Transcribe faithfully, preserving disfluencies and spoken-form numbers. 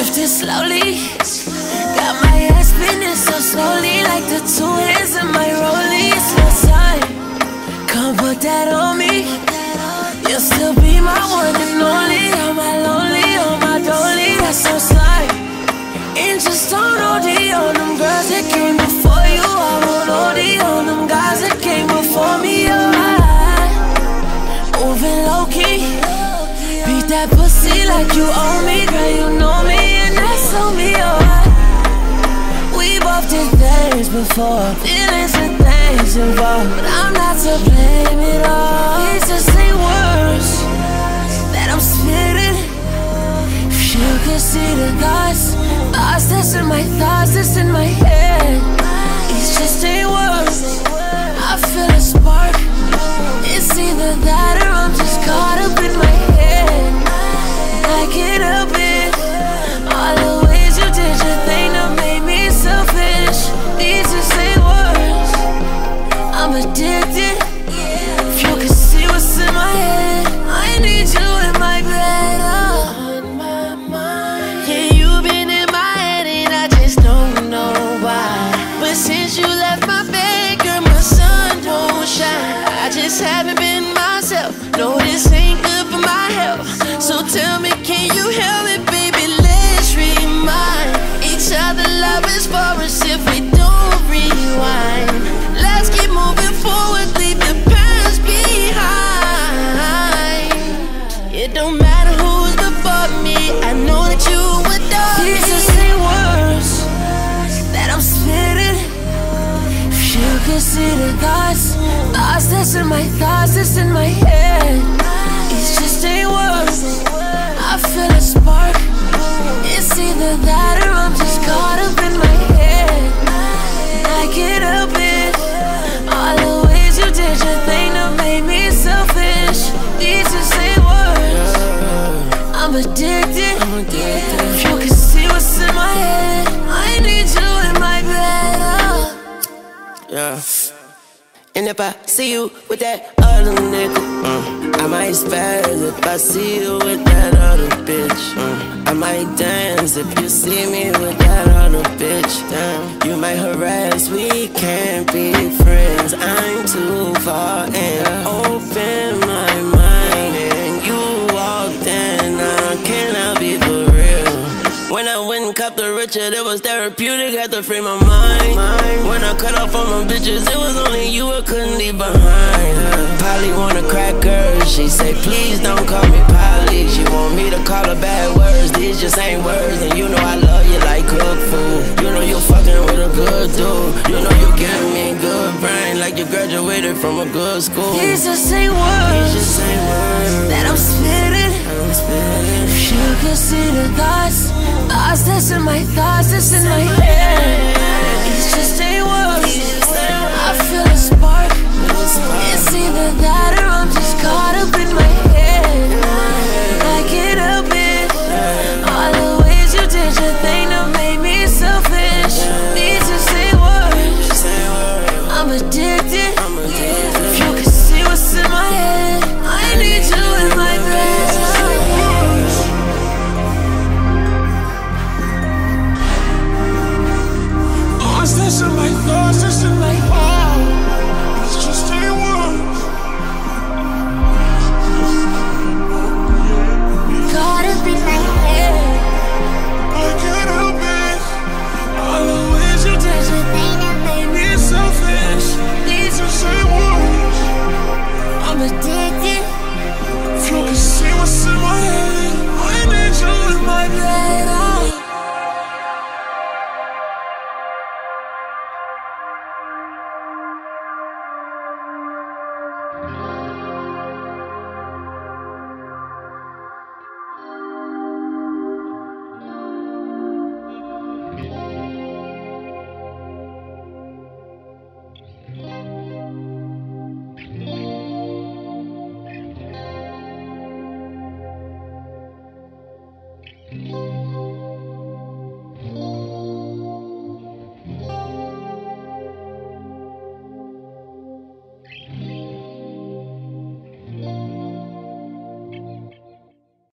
drifting slowly. Got my head spinning so slowly, like the two hands in my rollies. No sign, come put that on me. You'll still be my one and only. All my lonely, all my dolly, that's so slide. And just don't O D on them girls that came before you. I won't O D on them guys that came before me. Oh, I moving low key. Beat that pussy like you owe me, girl, you know me, and that's on me, oh. We both did things before, feelings and things involved, but I'm not to blame at all. These just ain't words that I'm spitting. If you could see the thoughts, thoughts that's in my thoughts, that's in my head. These just ain't words. I feel a spark. It's either that or I'm just caught up in my head. I can't help it. All the ways you did your thing that made me selfish. These just ain't words. I'm addicted. If you could see what's in my head, I need you in my bed. Oh. On my mind. Yeah, you've been in my head and I just don't know why. But since you left my bed, girl, my sun won't shine. I just haven't been myself. No, this ain't good for my health. So tell me, can you help me, baby? Let's remind each other love is for us if we don't rewind. Let's keep moving forward, leave the past behind. It don't matter who's before me, I know that you adore me. These are the same words that I'm spitting. If you could see the thoughts, thoughts that's in my thoughts, that's in my head. It's just ain't words. I feel a spark. It's either that or I'm just caught up in my head. I can't help it. All the ways you did your thing that made me selfish. These just ain't words. I'm addicted. If you could see what's in my head, I need you in my bed. Oh. Yeah. And if I see you with that other nigga, mm, I might spaz if I see you with that other bitch. Mm, I might dance if you see me with that other bitch. Damn, you might harass, we can't be friends. I'm too far in. Open my mind and you walked in. Now can I be for real? When I went and cupped the Richard, it was therapeutic, had to free my mind. When I cut off all my bitches, it was only you I couldn't leave behind. Polly wanna crack her, she say please don't call me Polly. She want me to call her bad words, these just ain't words. And you know I love you like cooked food. You know you fucking with a good dude. You know you giving me good brain, like you graduated from a good school. These just ain't words, these just ain't words that I'm spitting. I'm spitting. If you could see the thoughts, thoughts that's in my thoughts, that's in my head. It's just ain't words. I feel a spark. It's either that or I'm just caught up in my head. I can't help it. All the ways you did your thing that made me selfish. These just ain't words. I'm addicted. If you could see what's in my head, I need you in my bed. This in my thoughts, this in my heart. It's just ain't words. Caught up in my head. I can't help it. All the ways you did your thing that made me selfish. These just ain't words. I'm addicted. If you can see what's in my head, I need you in my bed. Oh. Mm-hmm.